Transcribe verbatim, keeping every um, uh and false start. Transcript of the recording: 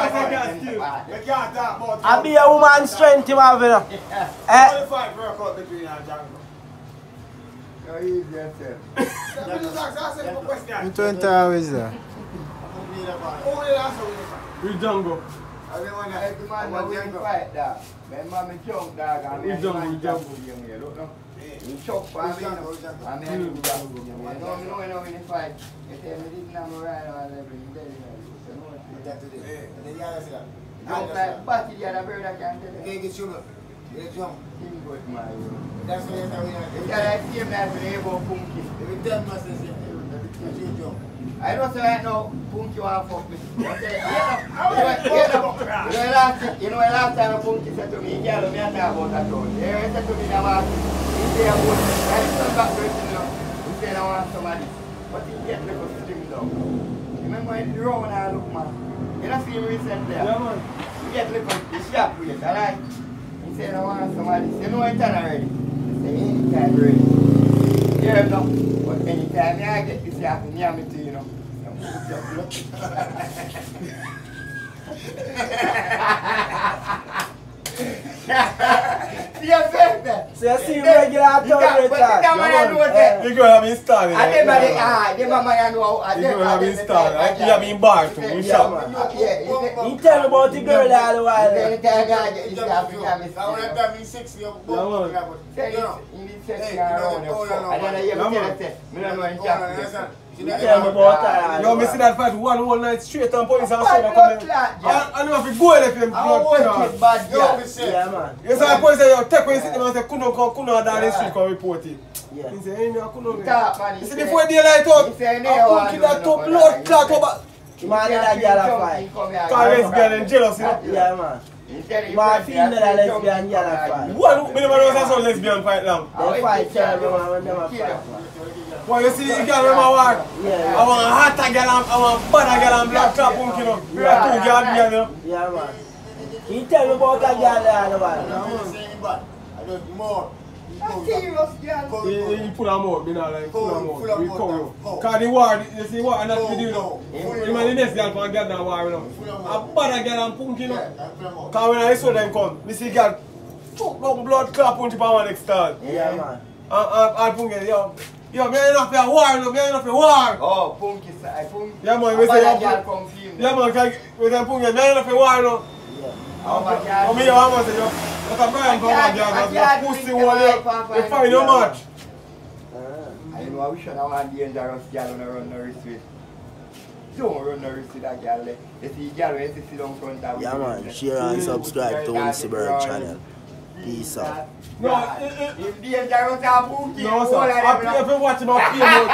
I be a woman's strength, you have, you know. Eh? In twenty hours there. We jungle. I don't want to have the man that we fight that. My mom is young dog and my man is young. You chop for me, and I mean, you don't know when I fight. You tell me this number right on everything. Don't like batty the other bird I can't tell you. They get you up. They get you up. That's what you're saying. It's like same as when they go punky. Every ten months they say, I don't say right now, punky want to fuck me. I say, you know, last, you know, last time a punky said to me, girl, me and talk about that road. He said to me, he say about, I come back to it, you know, he said I want somebody. But he get little slim down. Remember in the road when I look, man? You don't see him recently? Yeah, man. He get little, the sharp weight, alright? He said I want somebody. You know it's done already? He said anytime ready. You heard no? But anytime I get this happen, me and me too, you know. See your face there? So you see regular town Richard? You go have me started. I never did. Ah, the mama know. You go have me started. I keep having bar too. You shop. He tell me about the girl all the while. Anytime I get this happen, I miss. I want to have me six years. You need sex around your phone. I don't know you tell us. I don't know in Japan. You tell me about that. Yo, me see that fight one whole night straight and police and someone coming. I know if you go if you blood bad. Yeah, man. You say police say, yo, take when you sit them and say, Kuno come, Kuno down the street come report it. Yeah. He say, hey, no, Kuno. You see, before daylight out, he say, I put it that top blood clot over. You man that girl a fight. Cause lesbian and jealous, you know? Yeah, man. You man feel that lesbian girl a fight. One, me never know some lesbian fight now. They fight terrible, man, when them a fight. Well, you see, you can't remember what? Yeah. I want a hotter girl and I want a better girl and black top punk, you know. We are two girls here, you know. Yeah, man. He tell me about a girl there and what? I don't more. He pull them out, you know, like pull them out. We come out. Because the war, you see what, and that's what we do now. You know, the next girl can get that war, you know. A better girl and punk, you know. Because when I saw them come, we see girl choke down blood clot punch upon one next start. Yeah, man. And punk, yo. Yo, me ain't enough for a war, you know, me ain't enough for a war. Oh, punky side, punky. Yeah, man, we say, yeah, man, because we say, punky, me ain't enough for a war, you know. Oh my God. Oh, me, I want to say, yo, but I'm going to go back there, because pussy one, you find your match. I know, I wish I want a dangerous girl when I run no risk with. Don't run no risk with that girl there. You see, girl, when you sit down front of. Yeah, man, share and subscribe to Unsiberg channel. Peace out. No, if dangerous and punky, no, sir. I play if you watch him, I play